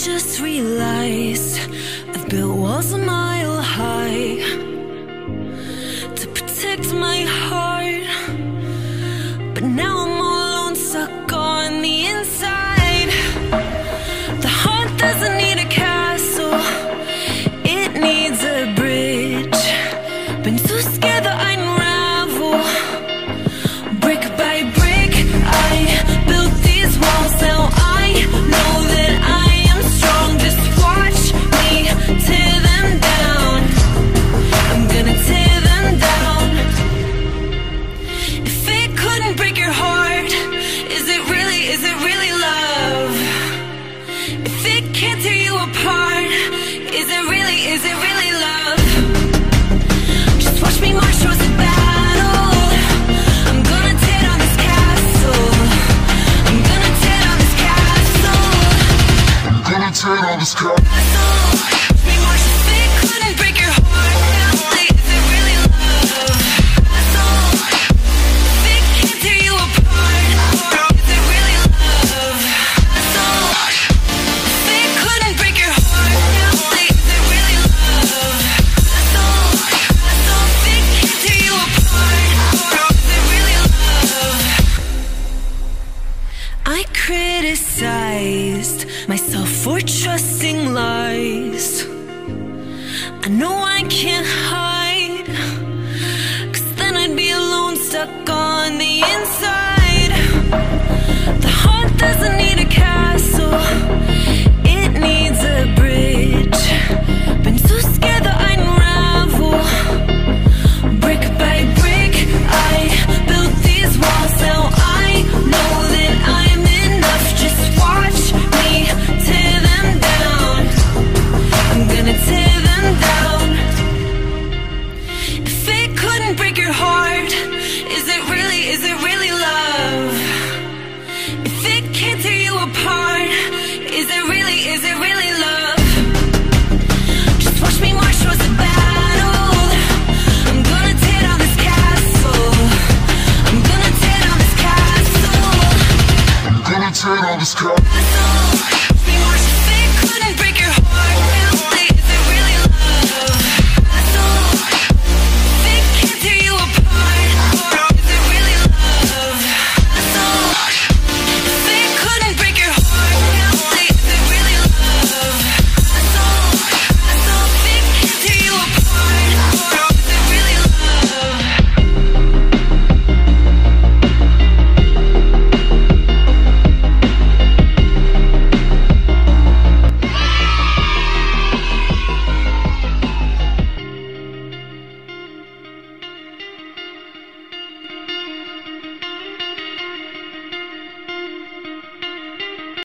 just realized I've built walls a mile high to protect my heart, but now I'm all alone, stuck on the inside. The heart doesn't need a castle, it needs a bridge. Been too scared that I'd unravel. Brick by brick, I built these walls. Now I know that I am strong. Just watch me tear them down. I'm gonna tear them down. If it couldn't break your heart, is it really love? If it can't tear you apart, is it really love? Just watch me march towards the battle. I'm gonna tear down this castle. I'm gonna tear down this castle. I'm gonna tear down this castle. Watch me march. If it couldn't break your heart, is it really love? If it can't tear you apart, is it really love? If it couldn't break your heart, is it really love? If it can't tear you apart, is it really love? I criticized myself for trusting lies. I know I can't hide, 'cause then I'd be alone, stuck on the inside. The heart doesn't need a castle, it needs a bridge.